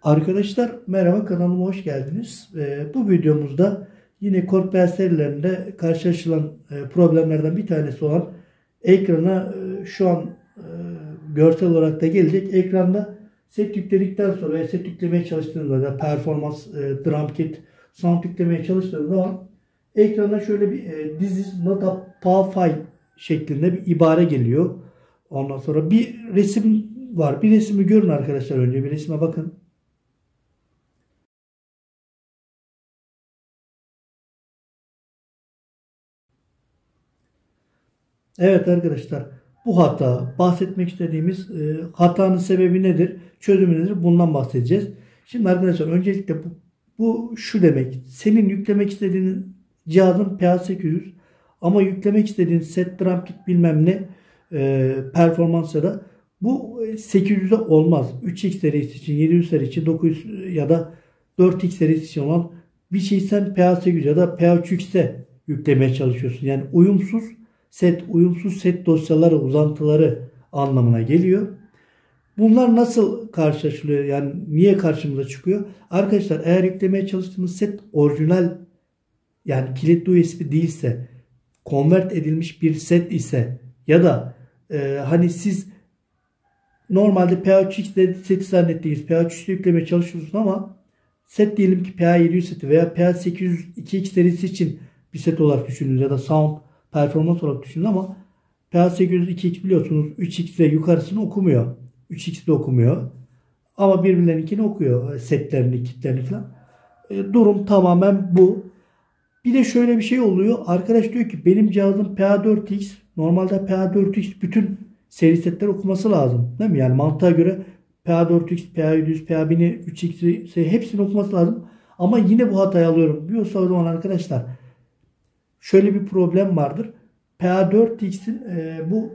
Arkadaşlar merhaba, kanalıma hoş geldiniz. Bu videomuzda yine CodePen serilerinde karşılaşılan problemlerden bir tanesi olan ekrana şu an görsel olarak da gelecek. Ekranda set yükledikten sonra ve set yüklemeye çalıştığınızda da performans, drum kit, sound yüklemeye çalıştığınız zaman ekrana şöyle bir this is not a PAW file şeklinde bir ibare geliyor. Ondan sonra bir resim var. Bir resmi görün arkadaşlar, önce bir resme bakın. Evet arkadaşlar, bu hata, bahsetmek istediğimiz hatanın sebebi nedir, çözümü nedir, bundan bahsedeceğiz. Şimdi arkadaşlar öncelikle bu şu demek: senin yüklemek istediğin cihazın PA800 ama yüklemek istediğin set, drum kit bilmem ne performans ya da bu 800'e olmaz. 3X serisi için, 700 serisi için, 900 ya da 4X serisi için olan bir şey sen PA800 ya da PA3X'e yüklemeye çalışıyorsun. Yani uyumsuz set dosyaları, uzantıları anlamına geliyor. Bunlar nasıl karşılaşılıyor? Yani niye karşımıza çıkıyor? Arkadaşlar, eğer yüklemeye çalıştığımız set orijinal, yani kilitli USB değilse, convert edilmiş bir set ise ya da hani siz normalde PA3X seti zannettiğiniz PA3X'te yüklemeye çalışıyorsunuz ama set diyelim ki PA700 seti veya PA800 2X serisi için bir set olarak düşünün ya da sound performans olarak düşünün ama PA800 2X biliyorsunuz 3X ve yukarısını okumuyor. 3X de okumuyor. Ama birbirlerinkini okuyor. Setlerini, kitlerini falan. Durum tamamen bu. Bir de şöyle bir şey oluyor. Arkadaş diyor ki benim cihazım PA4X. Normalde PA4X bütün seri setler okuması lazım. Değil mi? Yani mantığa göre PA4X, PA700, PA1000'i, 3X'i hepsini okuması lazım. Ama yine bu hatayı alıyorum diyorsa o zaman arkadaşlar şöyle bir problem vardır. PA4X'in bu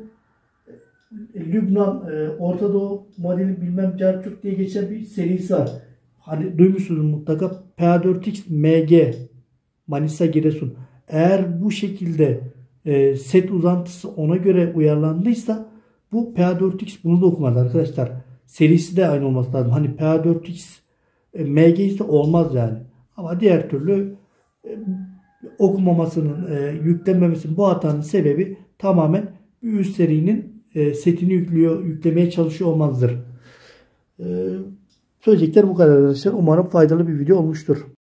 Lübnan, Orta Doğu modeli bilmem Carçuk diye geçen bir serisi var. Hani duymuşsunuz mutlaka, PA4X MG Manisa Giresun. Eğer bu şekilde set uzantısı ona göre uyarlandıysa bu PA4X bunu da okumaz arkadaşlar. Serisi de aynı olması lazım. Hani PA4X MG ise olmaz yani. Ama diğer türlü okumamasının, yüklenmemesinin, bu hatanın sebebi tamamen bir üst serinin setini yüklemeye çalışıyor olmanızdır. Söyleyecekler bu kadar arkadaşlar. Umarım faydalı bir video olmuştur.